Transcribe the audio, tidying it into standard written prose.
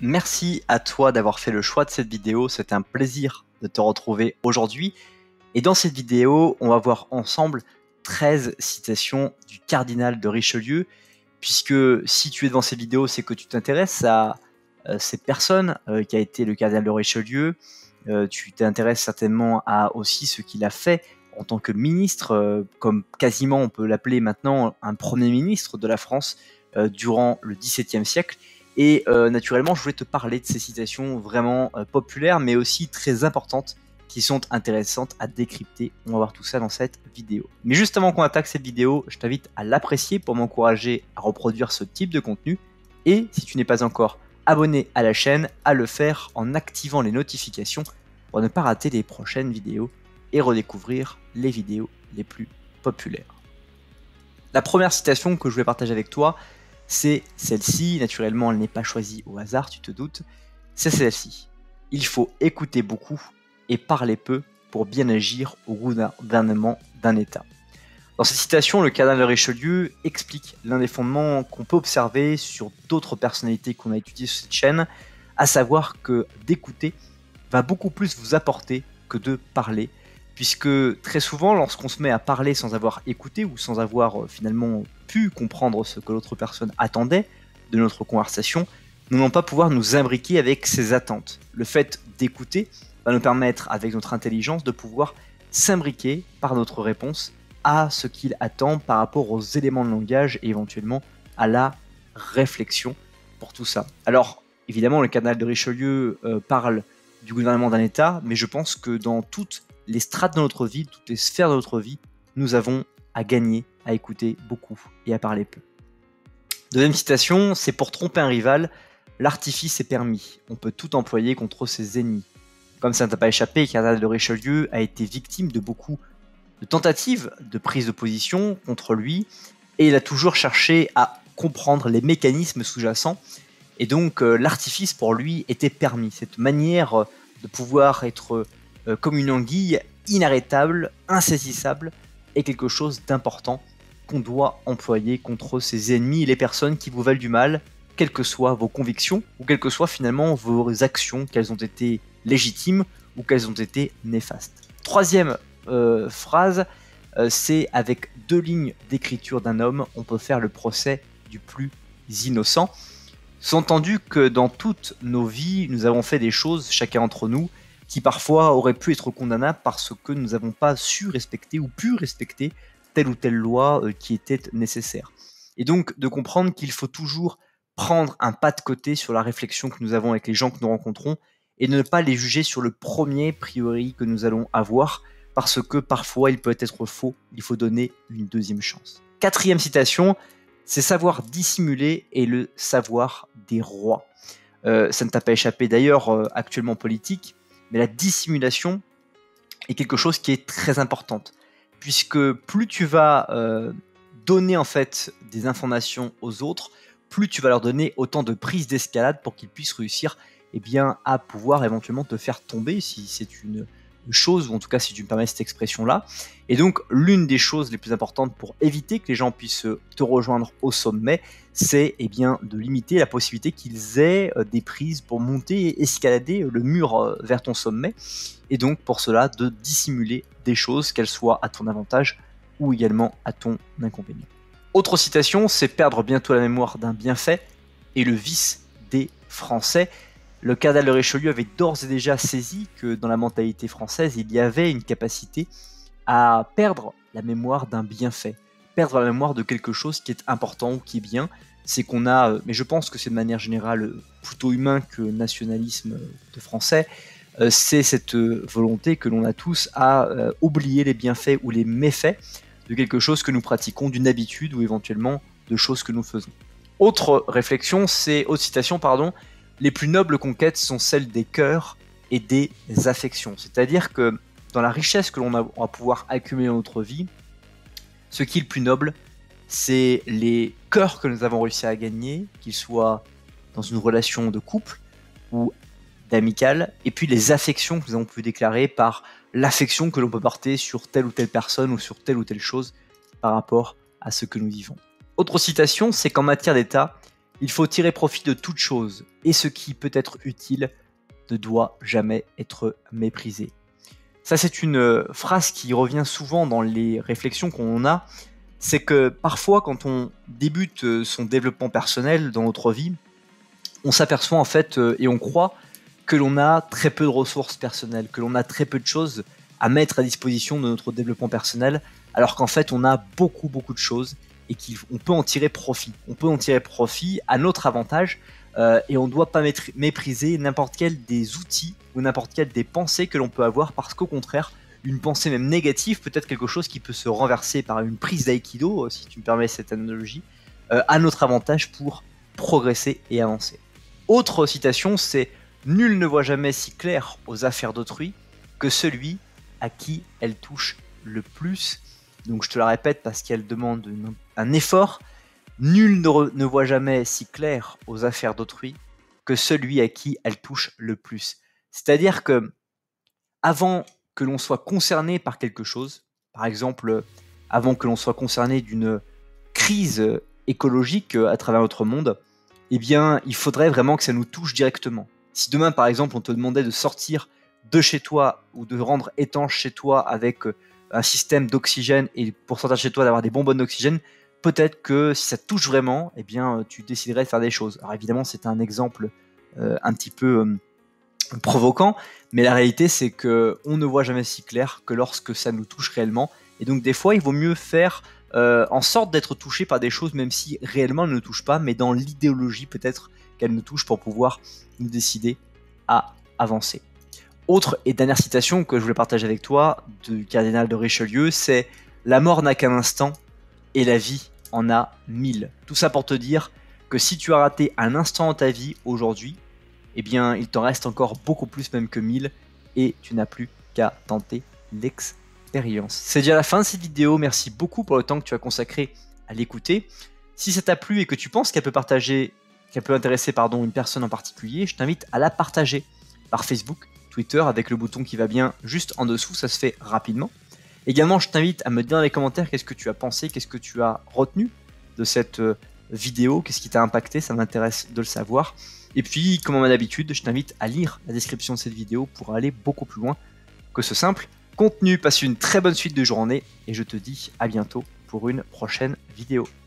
Merci à toi d'avoir fait le choix de cette vidéo, c'est un plaisir de te retrouver aujourd'hui. Et dans cette vidéo, on va voir ensemble 13 citations du cardinal de Richelieu, puisque si tu es devant cette vidéo, c'est que tu t'intéresses à cette personne qui a été le cardinal de Richelieu. Tu t'intéresses certainement à aussi ce qu'il a fait en tant que ministre, comme quasiment on peut l'appeler maintenant un premier ministre de la France durant le XVIIe siècle. Et naturellement, je voulais te parler de ces citations vraiment populaires, mais aussi très importantes, qui sont intéressantes à décrypter. On va voir tout ça dans cette vidéo. Mais juste avant qu'on attaque cette vidéo, je t'invite à l'apprécier pour m'encourager à reproduire ce type de contenu. Et si tu n'es pas encore abonné à la chaîne, à le faire en activant les notifications pour ne pas rater les prochaines vidéos et redécouvrir les vidéos les plus populaires. La première citation que je vais partager avec toi, c'est celle-ci. Naturellement, elle n'est pas choisie au hasard, tu te doutes. C'est celle-ci. Il faut écouter beaucoup et parler peu pour bien agir au gouvernement d'un État. Dans cette citation, le cardinal de Richelieu explique l'un des fondements qu'on peut observer sur d'autres personnalités qu'on a étudiées sur cette chaîne, à savoir que d'écouter va beaucoup plus vous apporter que de parler, puisque très souvent, lorsqu'on se met à parler sans avoir écouté ou sans avoir finalement pu comprendre ce que l'autre personne attendait de notre conversation, nous n'allons pas pouvoir nous imbriquer avec ses attentes. Le fait d'écouter va nous permettre, avec notre intelligence, de pouvoir s'imbriquer par notre réponse à ce qu'il attend par rapport aux éléments de langage et éventuellement à la réflexion pour tout ça. Alors, évidemment, le cardinal de Richelieu parle du gouvernement d'un État, mais je pense que dans toutes les strates de notre vie, toutes les sphères de notre vie, nous avons à gagner à écouter beaucoup et à parler peu. Deuxième citation, c'est pour tromper un rival, l'artifice est permis, on peut tout employer contre ses ennemis. Comme ça ne t'a pas échappé, le cardinal de Richelieu a été victime de beaucoup de tentatives de prise de position contre lui, et il a toujours cherché à comprendre les mécanismes sous-jacents, et donc l'artifice pour lui était permis. Cette manière de pouvoir être comme une anguille, inarrêtable, insaisissable, est quelque chose d'important qu'on doit employer contre ses ennemis et les personnes qui vous veulent du mal, quelles que soient vos convictions, ou quelles que soient finalement vos actions, qu'elles ont été légitimes ou qu'elles ont été néfastes. Troisième phrase, c'est avec 2 lignes d'écriture d'un homme, on peut faire le procès du plus innocent. Sous-entendu que dans toutes nos vies, nous avons fait des choses, chacun d'entre nous, qui parfois auraient pu être condamnables parce que nous n'avons pas su respecter ou pu respecter telle ou telle loi qui était nécessaire. Et donc de comprendre qu'il faut toujours prendre un pas de côté sur la réflexion que nous avons avec les gens que nous rencontrons et ne pas les juger sur le premier priori que nous allons avoir parce que parfois il peut être faux, il faut donner une deuxième chance. Quatrième citation, c'est savoir dissimuler et le savoir des rois. Ça ne t'a pas échappé d'ailleurs actuellement politique, mais la dissimulation est quelque chose qui est très importante, puisque plus tu vas donner en fait des informations aux autres, plus tu vas leur donner autant de prises d'escalade pour qu'ils puissent réussir à pouvoir éventuellement te faire tomber si c'est une chose, ou en tout cas si tu me permets cette expression-là. Et donc l'une des choses les plus importantes pour éviter que les gens puissent te rejoindre au sommet, c'est de limiter la possibilité qu'ils aient des prises pour monter et escalader le mur vers ton sommet, et donc pour cela de dissimuler des choses, qu'elles soient à ton avantage ou également à ton inconvénient. Autre citation, c'est perdre bientôt la mémoire d'un bienfait et le vice des Français. Le cardinal de Richelieu avait d'ores et déjà saisi que dans la mentalité française, il y avait une capacité à perdre la mémoire d'un bienfait, perdre la mémoire de quelque chose qui est important ou qui est bien. C'est qu'on a, mais je pense que c'est de manière générale plutôt humain que nationalisme de français, c'est cette volonté que l'on a tous à oublier les bienfaits ou les méfaits de quelque chose que nous pratiquons, d'une habitude ou éventuellement de choses que nous faisons. Autre réflexion, autre citation, les plus nobles conquêtes sont celles des cœurs et des affections. C'est-à-dire que dans la richesse que l'on va pouvoir accumuler dans notre vie, ce qui est le plus noble, c'est les cœurs que nous avons réussi à gagner, qu'ils soient dans une relation de couple ou d'amicale, et puis les affections que nous avons pu déclarer par l'affection que l'on peut porter sur telle ou telle personne ou sur telle ou telle chose par rapport à ce que nous vivons. Autre citation, c'est qu'en matière d'État, Il faut tirer profit de toute chose, et ce qui peut être utile ne doit jamais être méprisé. Ça, c'est une phrase qui revient souvent dans les réflexions qu'on a. C'est que parfois, quand on débute son développement personnel dans notre vie, on s'aperçoit en fait et on croit que l'on a très peu de ressources personnelles, que l'on a très peu de choses à mettre à disposition de notre développement personnel, alors qu'en fait, on a beaucoup de choses et qu'on peut en tirer profit. On peut en tirer profit à notre avantage et on ne doit pas mépriser n'importe quel des outils ou n'importe quelle des pensées que l'on peut avoir, parce qu'au contraire, une pensée même négative peut être quelque chose qui peut se renverser par une prise d'aïkido, si tu me permets cette analogie, à notre avantage pour progresser et avancer. Autre citation, c'est « Nul ne voit jamais si clair aux affaires d'autrui que celui à qui elle touche le plus ». Donc je te la répète parce qu'elle demande un effort. Nul ne voit jamais si clair aux affaires d'autrui que celui à qui elle touche le plus. C'est-à-dire que avant que l'on soit concerné par quelque chose, par exemple, avant que l'on soit concerné d'une crise écologique à travers notre monde, eh bien, il faudrait vraiment que ça nous touche directement. Si demain, par exemple, on te demandait de sortir de chez toi ou de rendre étanche chez toi avec un système d'oxygène et pour sortir de chez toi d'avoir des bonbonnes d'oxygène, peut-être que si ça te touche vraiment, eh bien, tu déciderais de faire des choses. Alors évidemment, c'est un exemple un petit peu provoquant, mais la réalité, c'est que on ne voit jamais si clair que lorsque ça nous touche réellement. Et donc, des fois, il vaut mieux faire en sorte d'être touché par des choses, même si réellement elles ne nous touchent pas, mais dans l'idéologie peut-être qu'elles nous touchent pour pouvoir nous décider à avancer. Autre et dernière citation que je voulais partager avec toi du cardinal de Richelieu, c'est « La mort n'a qu'un instant et la vie en a 1000 ». Tout ça pour te dire que si tu as raté un instant dans ta vie aujourd'hui, eh bien il t'en reste encore beaucoup plus même que 1000 et tu n'as plus qu'à tenter l'expérience. C'est déjà la fin de cette vidéo, merci beaucoup pour le temps que tu as consacré à l'écouter. Si ça t'a plu et que tu penses qu'elle peut intéresser une personne en particulier, je t'invite à la partager par Facebook, Twitter, avec le bouton qui va bien juste en dessous, ça se fait rapidement. Également, je t'invite à me dire dans les commentaires qu'est-ce que tu as pensé, qu'est-ce que tu as retenu de cette vidéo, qu'est-ce qui t'a impacté, ça m'intéresse de le savoir. Et puis, comme on a d'habitude, je t'invite à lire la description de cette vidéo pour aller beaucoup plus loin que ce simple contenu. Passe une très bonne suite de journée et je te dis à bientôt pour une prochaine vidéo.